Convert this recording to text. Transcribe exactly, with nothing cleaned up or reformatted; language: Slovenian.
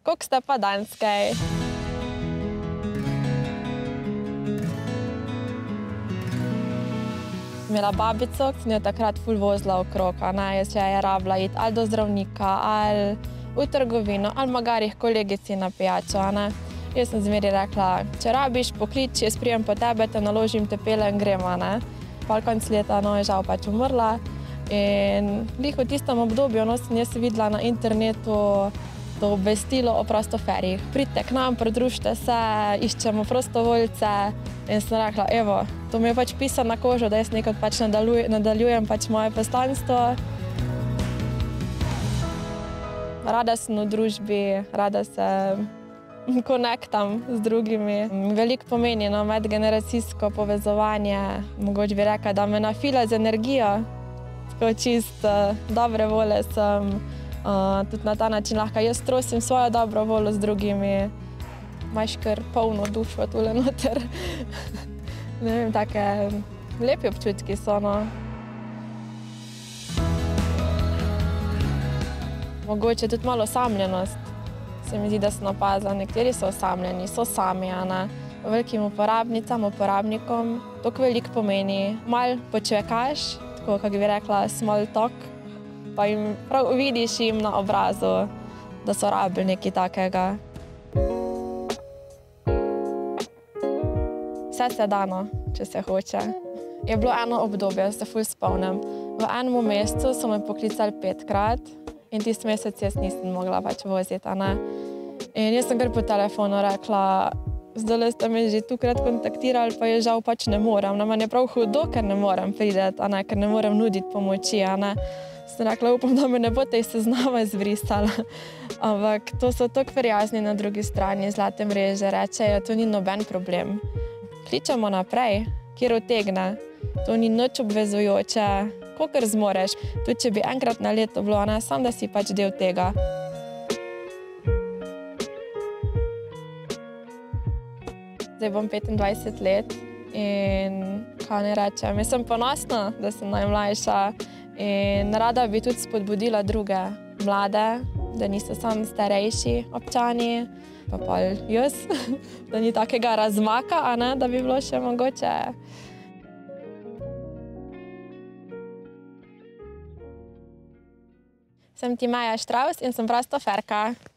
Kako ste pa danskej? Imela babico, ki sem jo takrat ful vozila okrog, a ne, jaz je rabila iti ali do zdravnika, ali v trgovino, ali magari h kolegici na pijačo, a ne. Jaz sem zmeri rekla, če rabiš, poklič, jaz prijem po tebe, te naložim, te pelem, grem, a ne. Pol konec leta, no, je žal pač umrla in glih v tistem obdobju, no, sem jaz videla na internetu to obvestilo o prostoferjih. Pridite k nam, pridružite se, iščemo prostovoljce in sem rekla, evo, to mi je pač pisano na kožo, da jaz nekako pač nadaljujem pač moje poslanstvo. Rada sem v družbi, rada se konektam z drugimi. Veliko pomeni, no, medgeneracijsko povezovanje. Mogoče bi rekla, da me nafila z energijo. Tako čist dobre volje sem. Tudi na ta način lahko jaz trosim svojo dobro voljo z drugimi. Imaš kar polno dušo tule noter. Ne vem, take lepi občutki so, no. Mogoče tudi malo osamljenost. Se mi zdi, da sem opazila, nekateri so osamljeni, so sami, a ne. Velikim uporabnicam, uporabnikom toliko veliko pomeni. Malo počvekaš, tako, kako bi rekla, small talk, pa jim prav vidiš jim na obrazu, da so rabili nekaj takega. Vse se da, no, če se hoče. Je bilo eno obdobje, se ful spomnim. V enem mesecu so me poklicali petkrat in tisti mesec jaz nisem mogla pač voziti, a ne. In jaz sem kar po telefonu rekla, zdajle ste me že tukrat kontaktirali, pa jaz žal pač ne morem. Na meni je prav hudo, ker ne morem priti, a ne, ker ne morem nuditi pomoči, a ne. Sem rekla, upam, da me ne boste iz seznama izbrisala. Ampak to so toliko prijazni na drugi strani, zlate mreže, rečejo, to ni noben problem. Kličemo naprej, kjer utegne. To ni nič obvezujoče, kakor zmoreš. Tudi če bi enkrat na leto bilo, ne, samo da si pač del tega. Zdaj bom petindvajset let in kaj naj rečem, jaz sem ponosna, da sem najmlajša in rada bi tudi spodbudila druge mlade, da niso samo starejši občani, pa pol jaz, da ni takega razmaka, a ne, da bi bilo še mogoče. Sem Timeja Štravs in sem prostoferka.